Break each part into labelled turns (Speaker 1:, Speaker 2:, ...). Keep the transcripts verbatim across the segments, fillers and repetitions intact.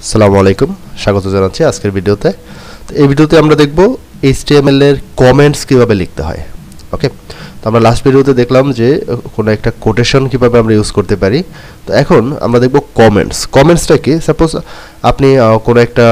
Speaker 1: আসসালামু আলাইকুম, স্বাগত জানাচ্ছি আজকের ভিডিওতে। তো এই ভিডিওতে আমরা দেখব এইচটিএমএল এর কমেন্টস কিভাবে লিখতে হয়। ওকে, তো আমরা লাস্ট ভিডিওতে দেখলাম যে কোনো একটা কোটেশন কিভাবে আমরা ইউজ করতে পারি। তো এখন আমরা দেখব কমেন্টস। কমেন্টসটা কি? সাপোজ আপনি কোনো একটা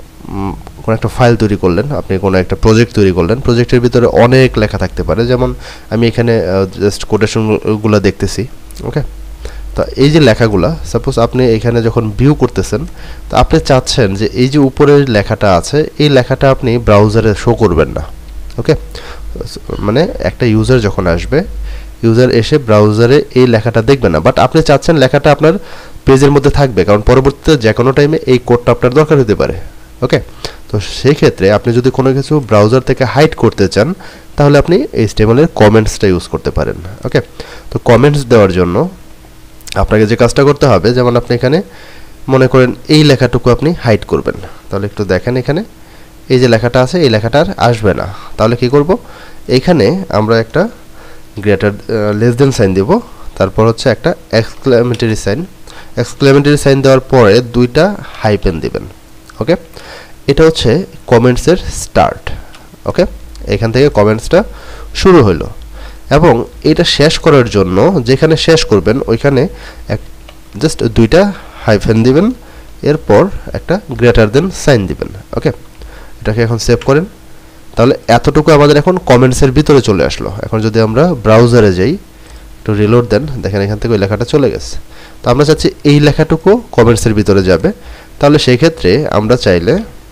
Speaker 1: কোনো একটা ফাইল তৈরি করলেন, আপনি কোনো একটা প্রজেক্ট তৈরি করলেন, প্রজেক্টের ভিতরে অনেক লেখা থাকতে পারে। যেমন আমি এখানে জাস্ট কোটেশনগুলো দেখতেছি। ওকে, তো এই যে লেখাগুলা সাপোজ আপনি এখানে যখন ভিউ করতেছেন, তো আপনি চাচ্ছেন যে এই যে উপরের লেখাটা আছে এই লেখাটা আপনি ব্রাউজারে শো করবেন না। ওকে, মানে একটা ইউজার যখন আসবে, ইউজার এসে ব্রাউজারে এই লেখাটা দেখবে না, বাট আপনি চাচ্ছেন লেখাটা আপনার পেজের মধ্যে থাকবে, কারণ পরবর্তীতে যে কোনো টাইমে এই কোডটা আপনার দরকার হতে পারে। ওকে, তো সেই ক্ষেত্রে আপনি যদি কোনো কিছু ব্রাউজার থেকে হাইড করতে চান তাহলে আপনি এইচটিএমএল এর কমেন্টসটা ইউজ করতে পারেন। ওকে, তো কমেন্টস দেওয়ার জন্য আপনাকে যে কাজটা করতে হবে, যেমন আপনি এখানে মনে করেন এই লেখাটুকু আপনি হাইড করবেন, তাহলে একটু দেখেন এখানে এই যে লেখাটা আছে এই লেখাটা আর আসবে না। তাহলে কি করব, এইখানে আমরা একটা গ্রেটার লেস দেন সাইন দেব, তারপর হচ্ছে একটা এক্সক্লেমেটরি সাইন। এক্সক্লেমেটরি সাইন দেওয়ার পরে দুইটা হাইপেন দিবেন। ওকে, এটা হচ্ছে কমেন্টসের স্টার্ট। ওকে, এখান থেকে কমেন্টসটা শুরু হলো, এবং এটা শেষ করার জন্য যেখানে শেষ করবেন ওইখানে এক জাস্ট দুইটা হাইফেন দিবেন, এরপর একটা গ্রেটার দেন সাইন দিবেন। ওকে, এটাকে এখন সেভ করেন। তাহলে এতটুকু আমাদের এখন কমেন্টসের ভিতরে চলে আসলো। এখন যদি আমরা ব্রাউজারে যাই, একটু রিলোড দেন, দেখেন এখান থেকে ওই লেখাটা চলে গেছে। তো আমরা চাচ্ছি এই লেখাটুকু কমেন্টসের ভিতরে যাবে। তাহলে সেই ক্ষেত্রে আমরা চাইলে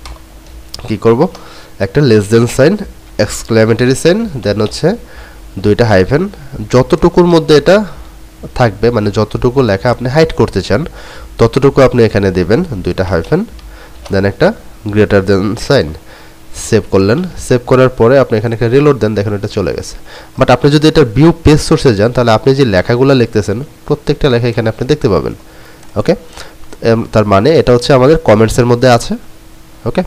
Speaker 1: কি করব, একটা less than sign, exclamatory sign, then হচ্ছে দুইটা হাইফেন, যতটুকুর মধ্যে এটা থাকবে, মানে যতটুকু লেখা আপনি হাইড করতে চান ততটুকু আপনি এখানে দেবেন, দুইটা হাইফেন, দেন একটা গ্রেটার দেন সাইন। সেভ করলেন। সেভ করার পরে আপনি এখানে একটা রিলোড দেন, দেখেন এটা চলে গেছে। বাট আপনি যদি এটা ভিউ পেজ সোর্সে যান তাহলে আপনি যে লেখাগুলো লিখতেছেন প্রত্যেকটা লেখা এখানে আপনি দেখতে পাবেন। ওকে, তার মানে এটা হচ্ছে আমাদের কমেন্টসের মধ্যে আছে। ওকে,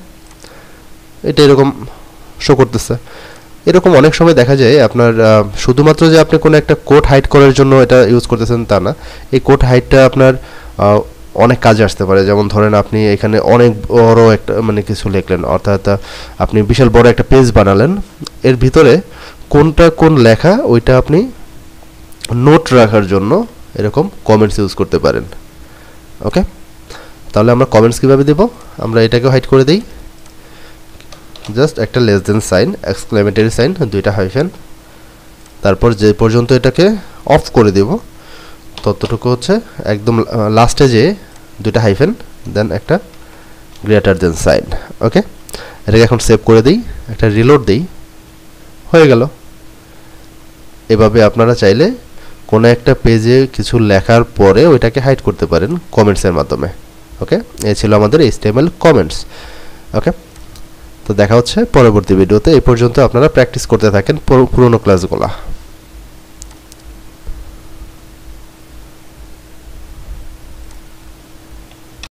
Speaker 1: এটা এরকম শো করতেছে। এরকম অনেক সময় দেখা যায় আপনার শুধুমাত্র যে আপনি কোনো একটা কোড হাইড করার জন্য এটা ইউজ করতেছেন তা না, এই কোড হাইডটা আপনার অনেক কাজে আসতে পারে। যেমন ধরেন আপনি এখানে অনেক বড় একটা মানে কিছু লিখলেন, অর্থাৎ আপনি বিশাল বড় একটা পেজ বানালেন, এর ভিতরে কোনটা কোন লেখা ওইটা আপনি নোট রাখার জন্য এরকম কমেন্টস ইউজ করতে পারেন। ওকে, তাহলে আমরা কমেন্টস কীভাবে দেব, আমরা এটাকে হাইড করে দিই, জাস্ট একটা less than sign, exclamatory sign, দুইটা হাইফেন, তারপর যে পর্যন্ত এটাকে অফ করে দেব ততটুকু হচ্ছে একদম লাস্টে যে দুইটা হাইফেন, দেন একটা গ্রেটার দেন সাইন। ওকে, এটাকে এখন সেভ করে দিই, একটা রিলোড দিই, হয়ে গেল। এভাবে আপনারা চাইলে কোনো একটা পেজে কিছু লেখার পরে ওইটাকে হাইড করতে পারেন কমেন্টসের মাধ্যমে। ওকে, এই ছিল আমাদের এইচটিএমএল কমেন্টস। ওকে, তো দেখা হচ্ছে পরবর্তী ভিডিওতে। এই পর্যন্ত আপনারা প্র্যাকটিস করতে থাকেন পুরোনো ক্লাসগুলো।